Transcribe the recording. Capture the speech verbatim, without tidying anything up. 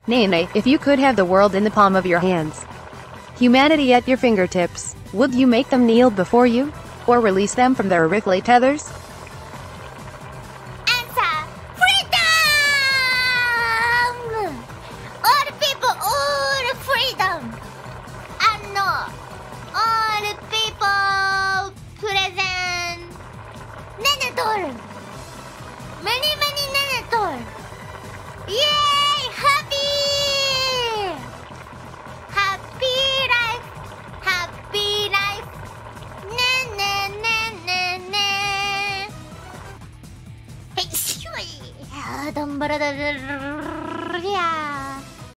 Nene, if you could have the world in the palm of your hands, humanity at your fingertips, would you make them kneel before you? Or release them from their earthly tethers? Answer! Freedom! All people, all freedom! And no, all people present Nene doll! Many, many Nene doll! Yay! Happy! Happy life! Happy life! Nene, Nene, Nene! Hey, shoo! Ah, ダンバラダルルルルル